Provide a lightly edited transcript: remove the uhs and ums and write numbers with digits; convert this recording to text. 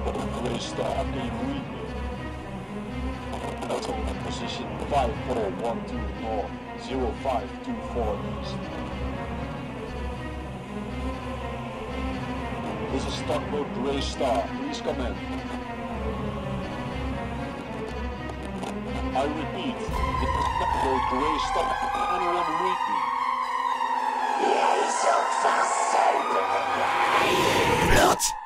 Gray Star, can you read me? Delta, position 5412 north, 0524 east. This is Stockboat Gray Star, please come in. I repeat, this is Stockboat Gray Star, anyone read me? Jij zoekt vast zijn bloed.